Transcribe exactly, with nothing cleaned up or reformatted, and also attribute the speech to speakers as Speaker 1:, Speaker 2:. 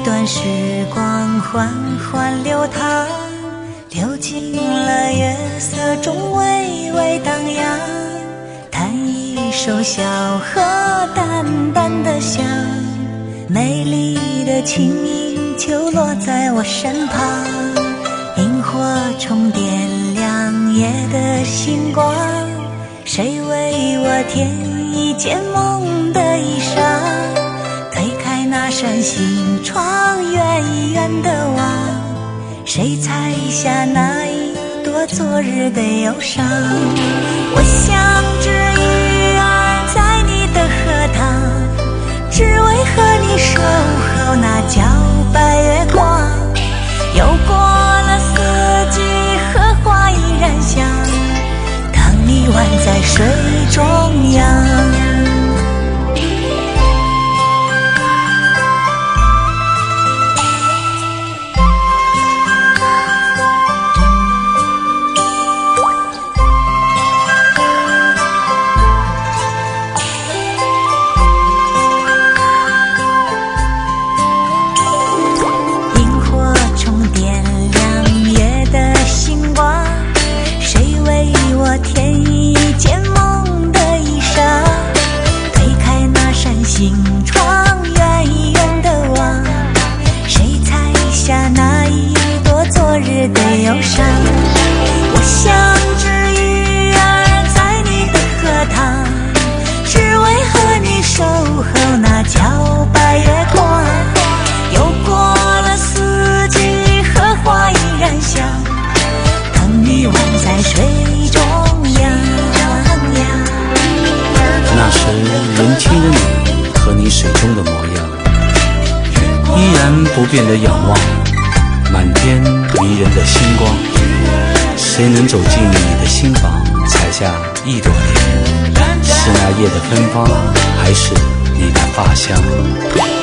Speaker 1: 段时光缓缓流淌，流进了月色中微微荡漾，弹一首小河淡淡的香，美丽的轻音就落在我身旁，萤火虫点亮夜的星光，谁为我添一件梦的衣裳，推开那扇心窗，远远的望，谁采下那一朵昨日的忧伤。我像只鱼儿在你的荷塘，只为和你守候那皎白月光，又过了四季，荷花依然香，当你宛在水中央。的忧伤，我像只鱼儿在你的荷塘，只为和你守候那皎白月光，又过了四季，荷花依然香，等你宛在水中央。
Speaker 2: 那时年轻的你和你水中的模样，依然不变的仰望满天迷人的星光，谁能走进你的心房，采下一朵莲？是那夜的芬芳，还是你的发香？